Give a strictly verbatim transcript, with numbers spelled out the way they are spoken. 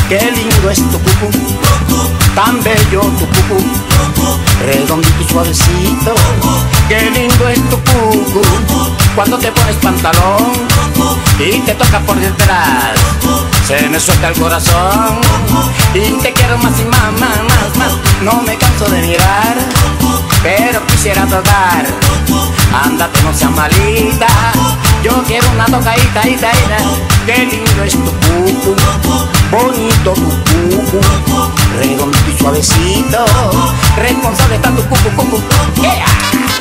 Qué lindo es tu cucú, tan bello tu cucú, redondito y suavecito. Qué lindo es tu cucú, cuando te pones pantalón y te toca por detrás, se me suelta el corazón y te quiero más y más, más, más, más. No me canso de mirar, pero quisiera tocar. Ándate, no seas malita, yo quiero una tocadita, ita, ita. Qué lindo es tu cucú, bonito tu cucú, redondito y suavecito. Responsable está tu cucú, cucú, yeah.